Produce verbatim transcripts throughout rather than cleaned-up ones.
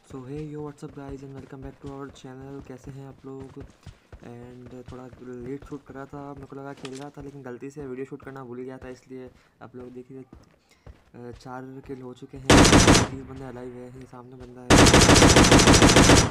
So hey yo what's up guys and welcome back to our channel. कैसे हैं आप लोग? एंड थोड़ा लेट शूट कर रहा था, मेरे को लगा खेल रहा था लेकिन गलती से वीडियो शूट करना भूल गया था, इसलिए आप लोग देखिए चार किल हो चुके हैं, तीस बंदे अलाइव है, ये सामने बंदा है।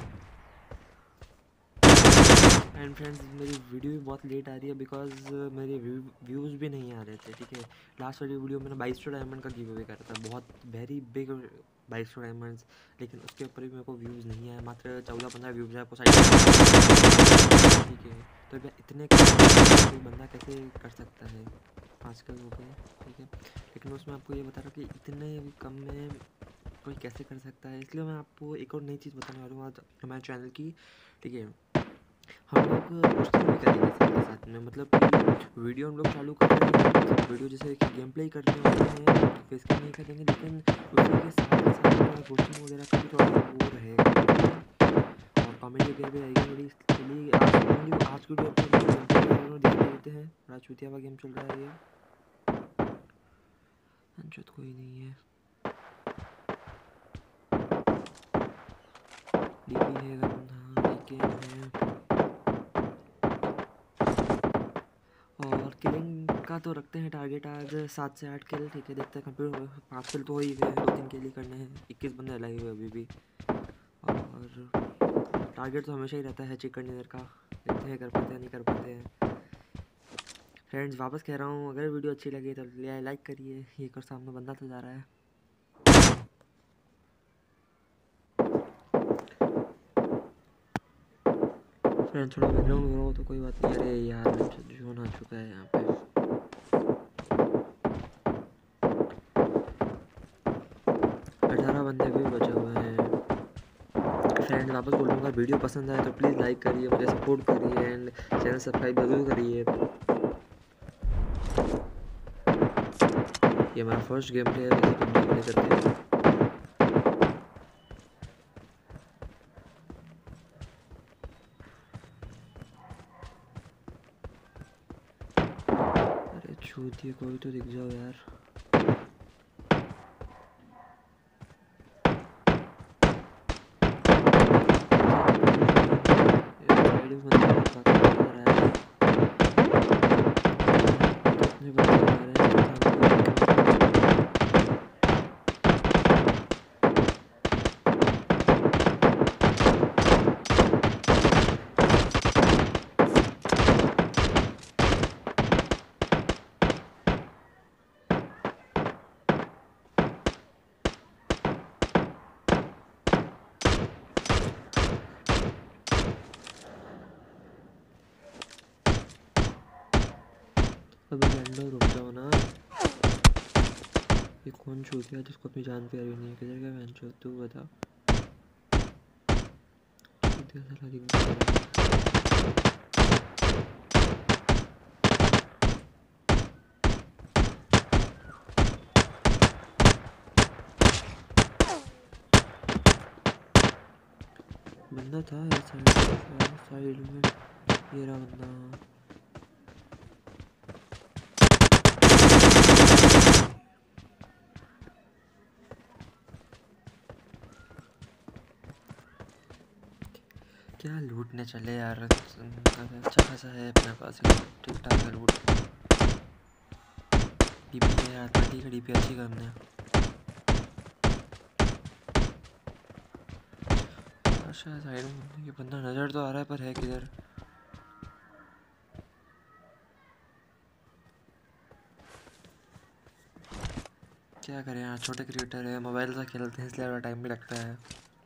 एंड फ्रेंड्स मेरी वीडियो भी बहुत लेट आ रही है बिकॉज मेरे व्यूज़ भी नहीं आ रहे थे। ठीक है, लास्ट वाली वीडियो मैंने बाईस सौ डायमंड का गिव अवे करा था, बहुत वेरी बिग बाईस सौ डायमंड्स, लेकिन उसके ऊपर भी मेरे को व्यूज़ नहीं आए, मात्र चौदह पंद्रह व्यूज़ है आपको साइड। ठीक है, तो भैया इतने कोई बंदा कैसे कर सकता है? पाँच कल हो गए, ठीक है, लेकिन उसमें आपको ये बता रहा हूँ कि इतने कम में कोई कैसे कर सकता है, इसलिए मैं आपको एक और नई चीज़ बताने वाला हूँ आज हमारे चैनल की। ठीक है, हम लोग पोस्टिंग भी करेंगे साथ साथ में, मतलब कि वीडियो हम लोग चालू कर रहे हैं, वीडियो जैसे कि गेम प्ले ही करने वाले हैं, फेस कैम नहीं करेंगे, लेकिन उसी के साथ के साथ पोस्टिंग वगैरह का भी थोड़ा वो रहेगा और कॉमेडी वगैरह भी रहेगी बड़ी। चलिए आज वीडियो आज की वीडियो देख लेते हैं। बड़ा चूतिया हुआ गेम चल रहा है ये, अंशुत कोई नहीं है, डीपी है, हाँ है, और किलिंग का तो रखते हैं टारगेट आज सात से आठ किल। ठीक है, देखते हैं कंप्लीट, पाँच किल तो हो ही गए हैं, दो तीन किल ही करने हैं, इक्कीस बंदे अलाइव हुए अभी भी, और टारगेट तो हमेशा ही रहता है चिकन डिनर का, देखते हैं कर पाते हैं नहीं कर पाते हैं। फ्रेंड्स वापस कह रहा हूँ, अगर वीडियो अच्छी लगी तो लाइक करिए, ये कर सामने बंदा तो जा रहा है। फ्रेंड्स थोड़ा बैकग्राउंड हो रहा हो तो कोई बात नहीं। अरे यार जोन आ चुका है यहाँ पे, अठारह बंदे भी बचे हुए हैं। फ्रेंड वापस बोलूँगा, वीडियो पसंद आए तो प्लीज़ लाइक करिए, मुझे सपोर्ट करिए एंड चैनल सब्सक्राइब जरूर करिए। ये हमारा फर्स्ट गेम प्ले है वैसे पबजी प्ले करते हैं। अरे छूती कोई तो दिख जाओ यार। अबे लैंडो रुक जाओ ना, ये कौन छूट गया जिसको अपनी जान प्यारी नहीं है? किधर गया मैं? तू बता। बंदा था साइड साइड में, ये रहा बंदा। क्या लूटने चले यार, अच्छा खासा है अपने पास, ठीक ठाक है लूट। डीपी है यार, थर्टी का डीपी अच्छी करने। अच्छा साइड में ये बंदा नज़र तो आ रहा है पर है किधर? क्या करें यार, छोटे क्रिएटर है, मोबाइल से खेलते हैं इसलिए टाइम भी लगता है।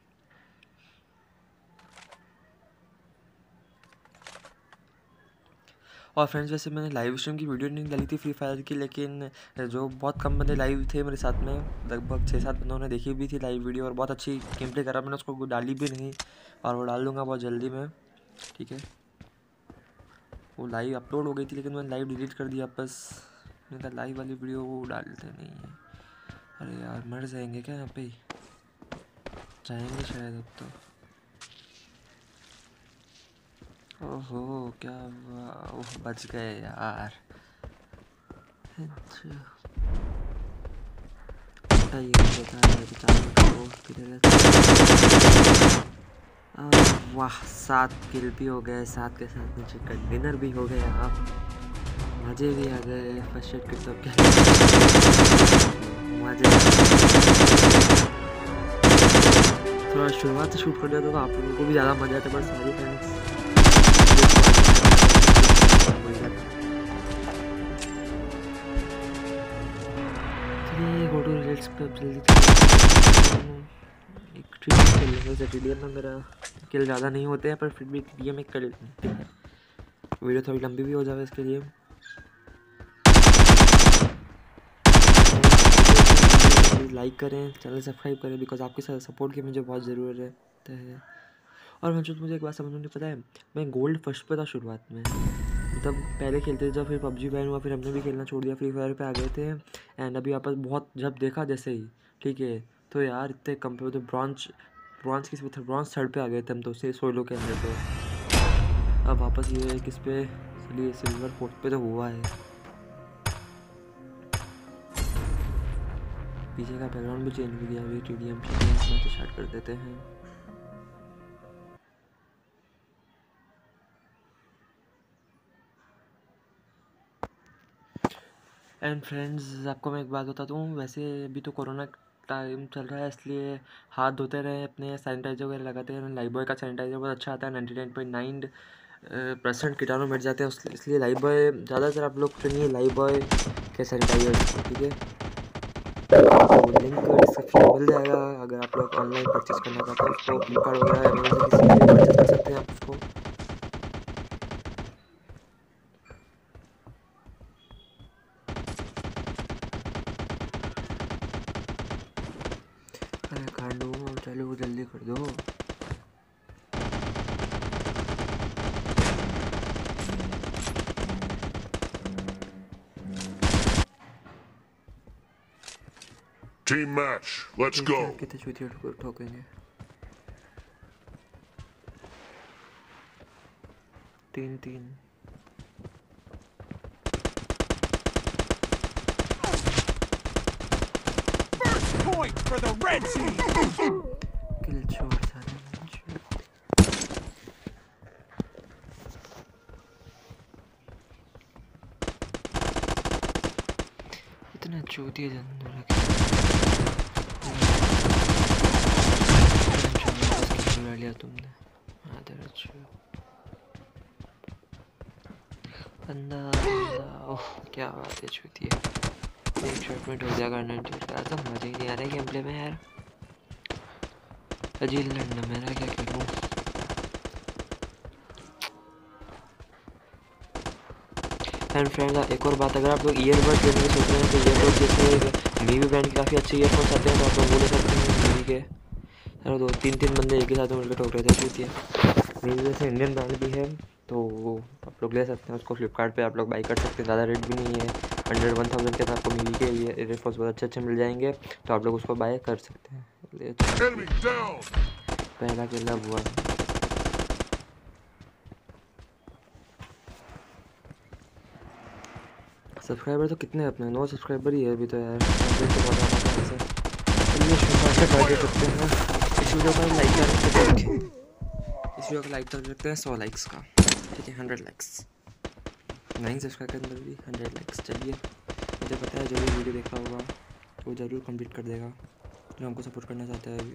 और फ्रेंड्स वैसे मैंने लाइव स्ट्रीम की वीडियो नहीं डाली थी फ्री फायर की, लेकिन जो बहुत कम बंदे लाइव थे मेरे साथ में, लगभग छः सात बंदों ने देखी भी थी लाइव वीडियो और बहुत अच्छी गेम प्ले करा, मैंने उसको डाली भी नहीं और वो डाल दूँगा बहुत जल्दी में। ठीक है, वो लाइव अपलोड हो गई थी लेकिन मैंने लाइव डिलीट कर दिया बस, नहीं तो लाइव वाली वीडियो वो डालते नहीं है। अरे यार मर जाएंगे क्या यहाँ पे? जाएंगे शायद अब तो। ओहो क्या हुआ? ओह बच गए यार। अच्छा छोटा ही होता है चार को। वाह, सात किल भी हो गए, साथ के साथ नीचे का डिनर भी हो गया, आप मज़े भी आ गए। फर्स्ट एड किट सब क्या मज़े। थोड़ा शुरुआत से शूट कर दिया तो आप लोगों को भी ज़्यादा मज़ा आता, पर सारी फ्रेंड्स गो टू रिजल्ट्स पे जल्दी एक ट्रीडियम खेल लेंगे। वैसे ट्रीडियम में मेरा किल ज़्यादा नहीं होते हैं, पर फिर भी ट्रीडियम एक कर लेते हैं। वीडियो थोड़ी लंबी भी हो जाए इसके लिए। लाइक करें, चैनल सब्सक्राइब करें, बिकॉज आपके साथ सपोर्ट की मुझे बहुत ज़रूरत है। और मुझे मुझे एक बात समझ में नहीं पता है, मैं गोल्ड फर्स्ट पे था शुरुआत में, मतलब पहले खेलते थे जब, फिर पबजी बैन हुआ, फिर हमने भी खेलना छोड़ दिया, फ्री फायर पे आ गए थे। एंड अभी वापस बहुत जब देखा जैसे ही, ठीक है, तो यार इतने कम पे तो ब्रॉन्ज ब्रॉन्ज किस पे था, ब्रॉन्ज थर्ड पे आ गए थे हम तो उससे सोलो के अंदर। तो अब वापस ये किस पे, इसलिए सिल्वर फोर्थ पे तो हुआ है। पीछे का बैकग्राउंड भी चेंज हो गया अभी। टी डी एम से स्टार्ट कर देते हैं। एंड फ्रेंड्स, आपको मैं एक बात बताता हूँ, वैसे अभी तो कोरोना टाइम चल रहा है, इसलिए हाथ धोते रहे, अपने सैनिटाइजर वगैरह लगाते हैं। लाइबॉय का सैनिटाइजर बहुत अच्छा आता है, ninety nine point nine percent कीटाणु मिट जाते हैं, इसलिए लाइबॉय ज़्यादातर आप लोग चुनिए लाइबॉय के सैनिटाइजर, ठीक है। तो लिंक डिस्क्रिप्शन में मिल जाएगा, अगर आप लोग ऑनलाइन परचेस करना चाहते हैं उसको, फ्लिपकार्ट वगैरह अमेजन से किसी भी परचेस कर सकते हैं आप उसको। अरे खांडू चलो जल्दी कर दो। Team match, let's go. कितने चूतिया ठोकेंगे। तीन तीन First point for the red team. किल छोड़ सारे। इतना चूतिया जानवर है लिया तुमने। आदर अच्छा बंदा बंदा, ओह क्या बात है, चूतिया। एक शॉट में हो जाएगा नाइन्टी एट का, तो मज़ा ही नहीं आ रहा है गेम प्ले में यार। अजील लड़ना मेरा, क्या करूँ। एंड फ्रेंड्स, एक और बात, अगर आप लोग ईयरबड्स लेने की सोच रहे हैं तो ईयरबड्स जैसे मीवी ब्रांड के काफ़ी अच्छे ईयरफोन्स आते हैं, तो आप लोग वो ले सकते हैं मीवी के। अरे दो तीन तीन बंदे एक ही साथ मिलकर ठोक रहे थे, चूतिया। मीवी जैसे इंडियन ब्रांड भी है, तो आप लोग ले सकते हैं उसको। फ्लिपकार्ट पे आप लोग बाई कर सकते हैं, ज़्यादा रेट भी नहीं है। अंडर वन थाउजेंड के आपको मीवी के ईयरफोन्स बहुत अच्छे अच्छे मिल जाएंगे, तो आप लोग उसको बाय कर सकते हैं। पहला किला हुआ। सब्सक्राइबर तो कितने अपने, नौ सब्सक्राइबर ही है अभी तो यार। टारगेट रखते हैं इस वीडियो का लाइक कर इस वीडियो का लाइक कर सकते हैं सौ लाइक्स का, ठीक है, हंड्रेड लाइक्स। नाइन सब्सक्राइब के अंदर भी हंड्रेड लाइक्स। चलिए, मुझे पता है जो भी वीडियो देखा होगा वो ज़रूर कंप्लीट कर देगा, जो हमको सपोर्ट करना चाहता है अभी।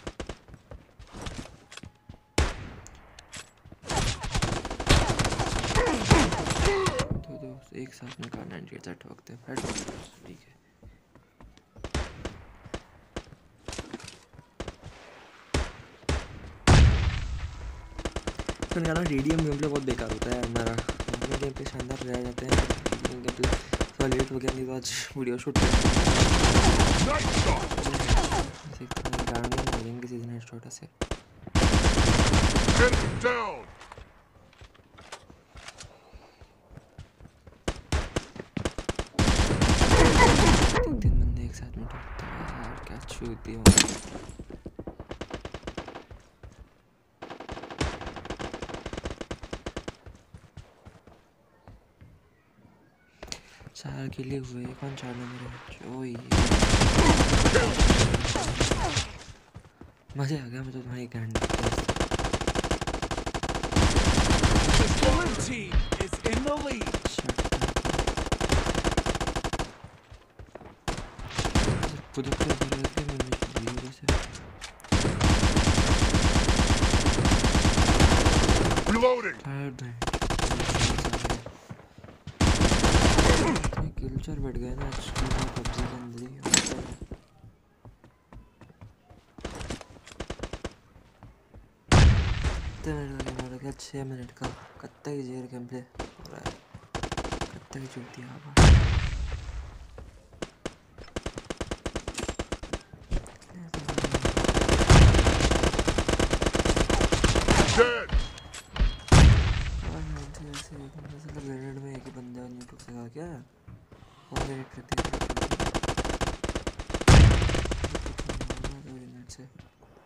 तो दोस्त एक साथ में कार नाइन्टी एट ठोकते हैं, ठीक है। तो निकाला रेडियम गेम प्ले बहुत बेकार होता है हमारा, नॉर्मल गेम प्ले शानदार रह जाते हैं। गेम प्ले थोड़ा लेट हो गया, नहीं तो आज वीडियो शूट करते हैं किसी दिन छोटा से। तीन तीन बंदे एक साथ में ठोकते हैं यार, क्या छूती हो। चार के लिए हुए कौन चार मेरे ओए मज़े आ गया मुझे तुम्हारी गैंड The blue team is in the lead. खुद को इधर रख के मैंने वीडियो से Reloading. किलचर बैठ गए ना एक्चुअली पबजी के अंदर ही कितने मिनट का गेम हो गया छः मिनट का कत्ता ही जेर गेम प्ले हो रहा है कत्ता ही चूती है Dead. ग्रेनेड में एक ही बंदा नहीं टूट सका क्या और ग्रेनेड करते हैं ग्रेनेड से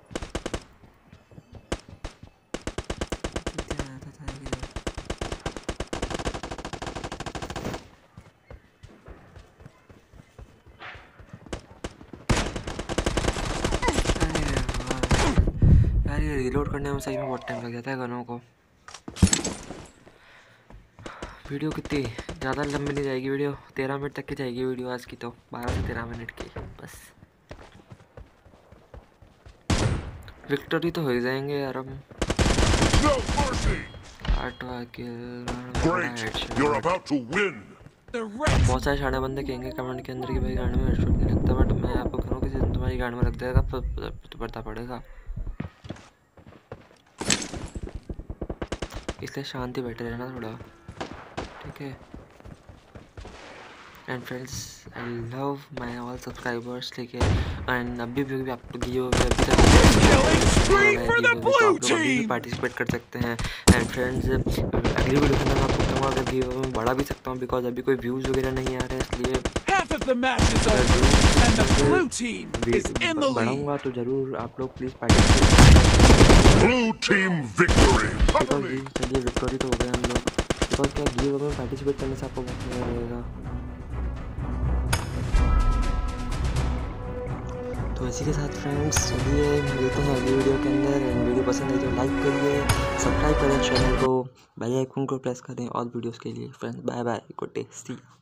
कितना आया था था ये यार ये रिलोड करने में सही में बहुत टाइम लग जाता है गनों को वीडियो कितनी ज़्यादा लंबी नहीं जाएगी वीडियो तेरह मिनट तक की जाएगी वीडियो आज की तो बारह से तेरह मिनट की बस विक्टोरी तो हो ही जाएंगे यार हम No mercy. आठवां किल Great. You're about to win. The red बहुत सारे शाणे बंदे कहेंगे कमेंट के अंदर कि भाई गाड़ी में हेडशॉट नहीं लगता बट मैं आपको करूँ कि दिन तुम्हारी गाड़ी में रख देगा तो पड़ता पड़ेगा इसलिए शांति बैठे रहना थोड़ा ठीक है and friends I love my all subscribers ठीक है एंड अभी भी भी आप लोग गिव अवे अभी तक भी पार्टिसिपेट कर सकते हैं एंड फ्रेंड्स अगली वीडियो के अंदर आपको कहूँगा अगर गिव अवे में बढ़ा भी सकता हूँ बिकॉज अभी कोई व्यूज़ वगैरह नहीं आ रहे इसलिए half of the match is over, and the blue team is in the lead. बढ़ाऊंगा तो ज़रूर आप लोग please participate Blue team victory. Cover me. चलिए विक्टोरी तो हो गए हम लोग बिकॉज क्या गिव अवे में पार्टिसिपेट करने से आपको बहुत मजा रहेगा तो इसी के साथ फ्रेंड्स चलिए मिलते हैं अगली वीडियो के अंदर एंड वीडियो पसंद है तो लाइक करिए सब्सक्राइब करें चैनल को बेल आइकन को प्रेस करें और वीडियोस के लिए friends bye bye good day सी